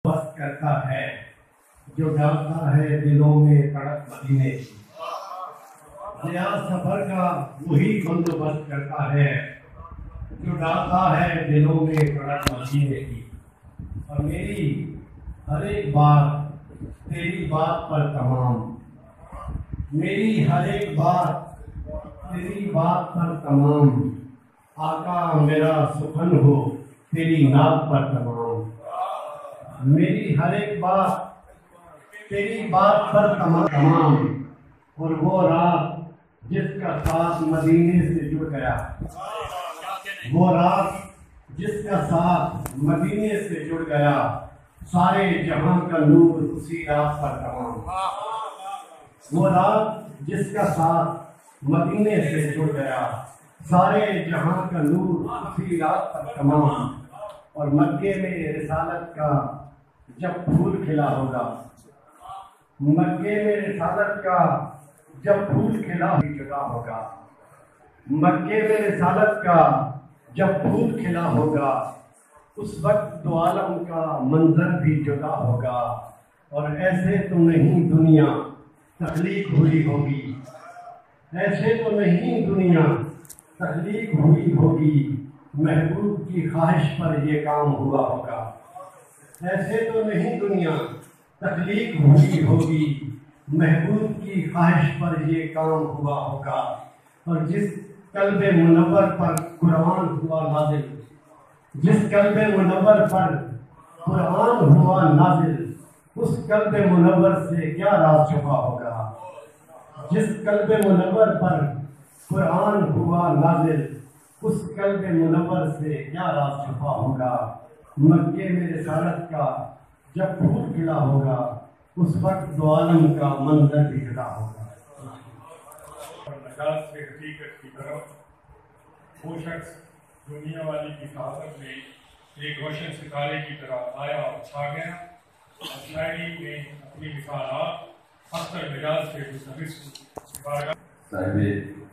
بس کرتا ہے جو ڈالتا ہے دلوں میں تڑپ مدینے کی، نیا سفر کا وہی بندوبست کرتا ہے جو ڈالتا ہے دلوں میں تڑپ مدینے کی۔ اور میری ہر ایک بات تیری بات پر تمام، میری ہر ایک بات تیری بات پر تمام، آقا میرا سخن ہو تیری نام پر تمام، میری ہر ایک بات تیری بات پر تمام۔ اور وہ رات جس کا ساتھ مدینے سے جڑ گیا، وہ رات جس کا ساتھ مدینے سے جڑ گیا، سارے جہاں کا نور اسی رات پر تمام۔ وہ رات جس کا ساتھ مدینے سے جڑ گیا، سارے جہاں کا نور اسی رات پر تمام۔ اور مکے میں رسالت کا جب پھول کھلا ہوگا، مکے میں رسالت کا جب پھول کھلا ہی جدا ہوگا، مکے میں رسالت کا جب پھول کھلا ہوگا، اس وقت دو عالم کا منظر بھی جدا ہوگا۔ اور ایسے تو نہیں دنیا تخلیق ہوئی ہوگی، ایسے تو نہیں دنیا تخلیق ہوئی ہوگی، محبوب کی خواہش پر یہ کام ہوا ہوگا۔ ایسے تو نہیں دنیا تخلیق ہوئی ہوگی، محبوب کی خواہش پر یہ کام ہوا ہوگا۔ اور جس قلب منور پر قرآن ہوا نازل، جس قلب منور پر قرآن ہوا نازل، اس قلب منور سے کیا راز چھپا ہوگا۔ جس قلب منور پر قرآن ہوا نازل، اس قلب منور سے کیا راز چھپا ہوگا۔ مکے میں رسالت کا جب پھول کھلا ہوگا، اس وقت دو عالم کا منظر بھی جدا ہوگا۔ اور نجات سے حقیقت کی طرف وہ شخص دنیا والی کی صحافت میں ایک روشن ستارے کی طرح آیا اور چھا گیا، اور شاعری میں اپنی مثالات اختر مجاز سے مستفز صاحب